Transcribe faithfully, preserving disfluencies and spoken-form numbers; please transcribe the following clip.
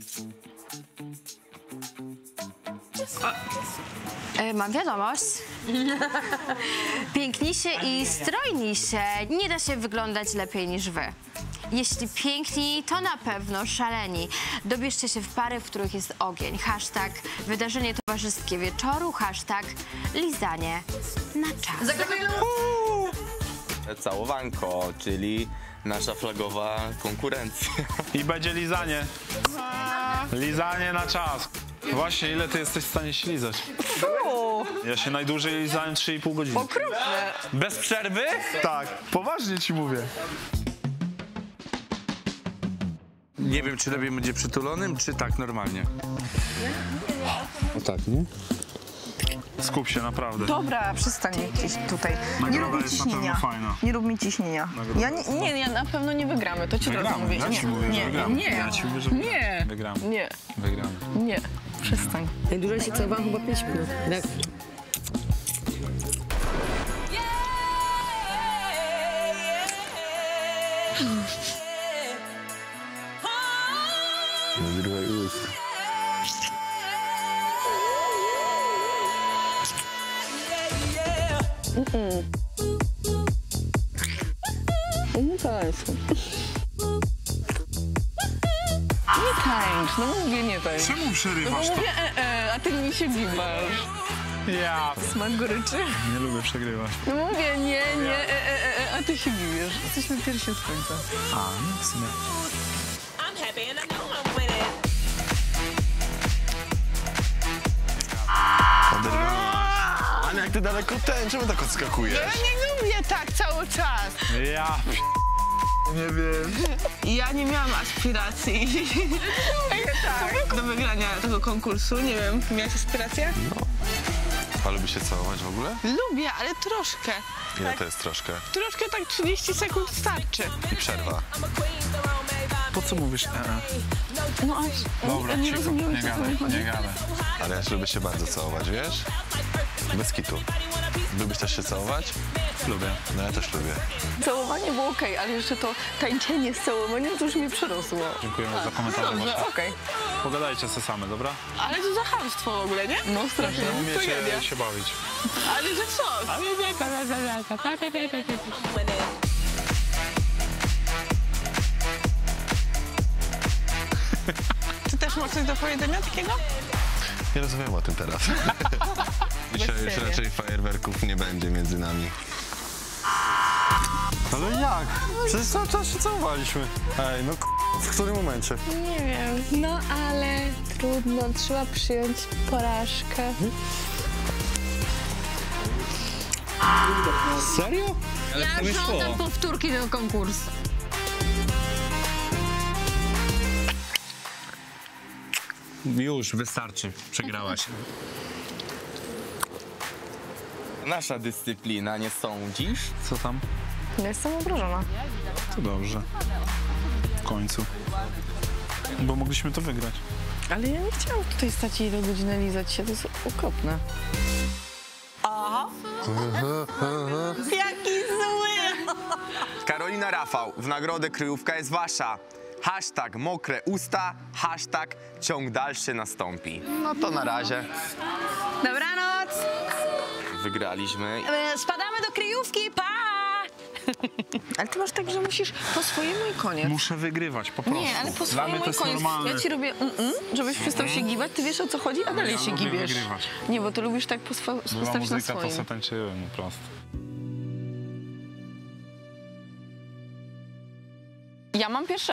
E, mam wiadomość. Piękniejsze i strojniejsze. Nie da się wyglądać lepiej niż wy. Jeśli piękni, to na pewno szaleni. Dobierzcie się w pary, w których jest ogień. Hashtag wydarzenie towarzyskie wieczoru. Hashtag lizanie na czas. Całowanko, czyli nasza flagowa konkurencja. I będzie lizanie. Lizanie na czas. Właśnie, ile ty jesteś w stanie się lizać? Ja się najdłużej lizałem trzy i pół godziny. Okropne. Bez przerwy? Tak, poważnie ci mówię. Nie wiem, czy lepiej będzie przytulonym, czy tak normalnie. O tak, nie? Skup się, naprawdę. Dobra, przestań mi gdzieś tutaj. Nagroda Nie rób mi jest na pewno ciśnienia. fajna. Nie rób mi ciśnienia. Ja nie, nie, ja na pewno nie wygramy, to ci od razu mówię. Ja ci mówię, że nie, wygramy. nie, Ja ci mówię, że nie, wygramy. nie, Wygramy. nie, przestań. Najdłużej się całowałam chyba pięć minut. Tak. Zrywaj ust. Nie tańcz. Nie tańcz, no mówię nie tańcz. Czemu No przerywasz to? mówię e, e, a ty mi się gibasz. Ja Smak goryczy. nie lubię przegrywać. No mówię nie, nie, e, e, e, a ty się gibiesz. Jesteśmy pierwsi z końca. A, no w sumie. I'm happy and I know I'm with it. Ale jak ty daleko ten, czemu tak odskakujesz? Ja nie lubię tak cały czas. Ja nie wiem. Ja nie miałam aspiracji tak. do wygrania tego konkursu. Nie wiem, miałaś aspiracje? A lubi się całować w ogóle? Lubię, ale troszkę. Ile to jest troszkę? Troszkę tak trzydzieści sekund starczy. I przerwa. Po co mówisz e, e? No aż Dobra, nie cicho, rozumiem, nie co gadaj, chodzi. nie gadaj. Ale ja lubię się bardzo całować, wiesz? Bez kitu. Lubisz też się całować? Lubię. No ja też lubię. Całowanie było okej, ale jeszcze to tańczenie z całowaniem to już mi przerosło. Dziękujemy za komentarze Dobrze, wasze. okej. Pogadajcie se same, dobra? Ale to za chamstwo w ogóle, nie? No strasznie. Nie umiecie Tragedia. się bawić. Ale że co? Ty też masz coś do powiedzenia takiego? Nie rozumiem o tym teraz. Dzisiaj już siebie. raczej fajerwerków nie będzie między nami. Ale jak? Przecież cały czas się całowaliśmy. Ej, no k***, w którym momencie? Nie wiem. No ale trudno, trzeba przyjąć porażkę. Serio? Ale Ja żądam powtórki tego konkursu. Już, wystarczy. Przegrałaś. Nasza dyscyplina, nie sądzisz? Co tam? Ja jestem obrażona. To dobrze. W końcu. Bo mogliśmy to wygrać. Ale ja nie chciałam tutaj stać ile godziny lizać się, to jest okropne. Jaki zły! Karolina Rafał, w nagrodę kryjówka jest wasza. Hashtag mokre usta, hashtag ciąg dalszy nastąpi. No to na razie. Dobranoc! Wygraliśmy. E, Spadamy do kryjówki, pa! Ale ty masz tak, że musisz po swojemu i koniec. Muszę wygrywać, po prostu. Nie, ale po Dla mnie swojemu to i jest koniec. normalne. Ja ci robię mm-mm, żebyś przestał się giwać, ty wiesz o co chodzi, a dalej ja się lubię gibiesz. wygrywać. Nie, bo ty lubisz tak poswa- Była postawić na muzyka, to swoim. se tańczyłem, po prostu. Ja mam pierwsze